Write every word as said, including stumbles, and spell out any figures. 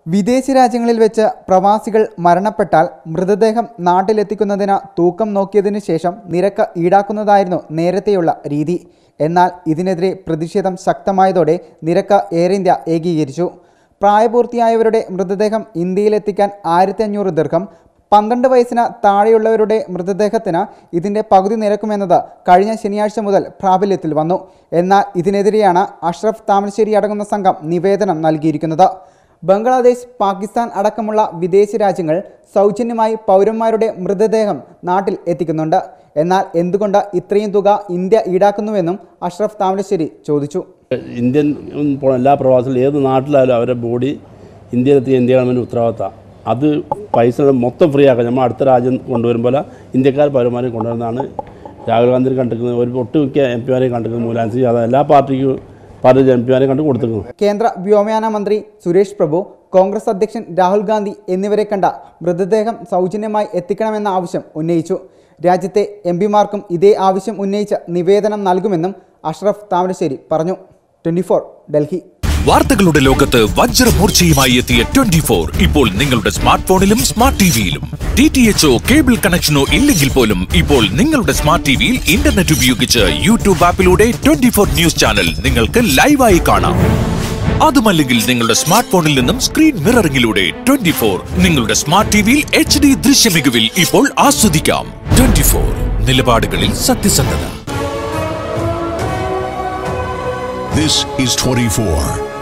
വിദേശ രാജ്യങ്ങളിൽ വെച്ച് പ്രവാസികൾ മരണപ്പെട്ടാൽ മൃതദേഹം നാട്ടിലെത്തിക്കുന്നതിന് തൂക്കം നോക്കിയതിനു ശേഷം നിരക്ക് ഈടാക്കുന്നതായിരുന്നു നേരത്തെയുള്ള രീതി. എന്നാൽ ഇതിനെതിരെ പ്രതിഷേധം ശക്തമായതോടെ നിരക്ക് എയർ ഇന്ത്യ ഏകീകരിച്ചു. പ്രായപൂർത്തിയായവരുടെ മൃതദേഹം ഇന്ത്യയിലെത്തിക്കാൻ ആയിരത്തി അഞ്ഞൂറ് ദിർഹം, പന്ത്രണ്ട് വയസ്സിന് താഴെയുള്ളവരുടെ മൃതദേഹത്തിന് ഇതിൻ്റെ പകുതി നിരക്കുമെന്നത് കഴിഞ്ഞ ശനിയാഴ്ച മുതൽ പ്രാബല്യത്തിൽ വന്നു. എന്നാൽ ഇതിനെതിരെയാണ് അഷ്റഫ് താമരശ്ശേരി അടങ്ങുന്ന സംഘം നിവേദനം നൽകിയിരിക്കുന്നത്. ബംഗ്ലാദേശ്, പാകിസ്ഥാൻ അടക്കമുള്ള വിദേശ രാജ്യങ്ങൾ സൗജന്യമായി പൗരന്മാരുടെ മൃതദേഹം നാട്ടിൽ എത്തിക്കുന്നുണ്ട്. എന്നാൽ എന്തുകൊണ്ട് ഇത്രയും തുക ഇന്ത്യ ഈടാക്കുന്നുവെന്നും അഷ്റഫ് താമരശ്ശേരി ചോദിച്ചു. ഇന്ത്യൻ എല്ലാ പ്രവാസികളും ഏത് നാട്ടിലായാലും അവരുടെ ബോഡി ഇന്ത്യയിലെത്തിയ ഇന്ത്യ ഗവൺമെൻറ് ഉത്തരവാദിത്തമാണ്. അത് പൈസ മൊത്തം ഫ്രീ ആക്കാം. നമ്മൾ അടുത്ത രാജ്യം കൊണ്ടുവരുമ്പോൾ ഇന്ത്യക്കാർ പൗരന്മാരെ കൊണ്ടുവരുന്നതാണ് രാഹുൽ ഗാന്ധി കണ്ടിരിക്കുന്നത്. ഒരു ഒട്ടുമിക്ക എം പിമാരെ കണ്ടിരിക്കുന്നത് മൂലാൻസി അത് എല്ലാ പാർട്ടിക്കും പാർട്ടി എം പിമാരെ കണ്ട് കൊടുത്തിരിക്കുന്നു. കേന്ദ്ര വ്യോമയാന മന്ത്രി സുരേഷ് പ്രഭു, കോൺഗ്രസ് അധ്യക്ഷൻ രാഹുൽ ഗാന്ധി എന്നിവരെ കണ്ട മൃതദേഹം സൗജന്യമായി എത്തിക്കണമെന്ന ആവശ്യം ഉന്നയിച്ചു. രാജ്യത്തെ എം പിമാർക്കും ഇതേ ആവശ്യം ഉന്നയിച്ച് നിവേദനം നൽകുമെന്നും അഷ്റഫ് താമരശ്ശേരി പറഞ്ഞു. Twenty four Delhi. വാർത്തകളുടെ ലോകത്ത് വജ്രമൂർച്ചയുമായി എത്തിയ ട്വന്റി ഫോർ ഇപ്പോൾ നിങ്ങളുടെ സ്മാർട്ട് ഫോണിലും സ്മാർട്ട് ടിവിയിലും. ഡി ടി എച്ചോ കേബിൾ കണക്ഷനോ ഇല്ലെങ്കിൽ പോലും ഇപ്പോൾ നിങ്ങളുടെ സ്മാർട്ട് ടിവിയിൽ ഇന്റർനെറ്റ് ഉപയോഗിച്ച് യൂട്യൂബ് ആപ്പിലൂടെ ട്വന്റി ഫോർ ന്യൂസ് ചാനൽ നിങ്ങൾക്ക് ലൈവായി കാണാം. അതുമല്ലെങ്കിൽ നിങ്ങളുടെ സ്മാർട്ട് ഫോണിൽ നിന്നും സ്ക്രീൻ മിററിംഗിലൂടെ ട്വന്റി ഫോർ നിങ്ങളുടെ സ്മാർട്ട് ടിവിയിൽ എച്ച് ഡി ദൃശ്യമികവിൽ ഇപ്പോൾ ആസ്വദിക്കാം. ട്വന്റി ഫോർ നിലപാടുകളിൽ സത്യസന്ധത. This is twenty-four.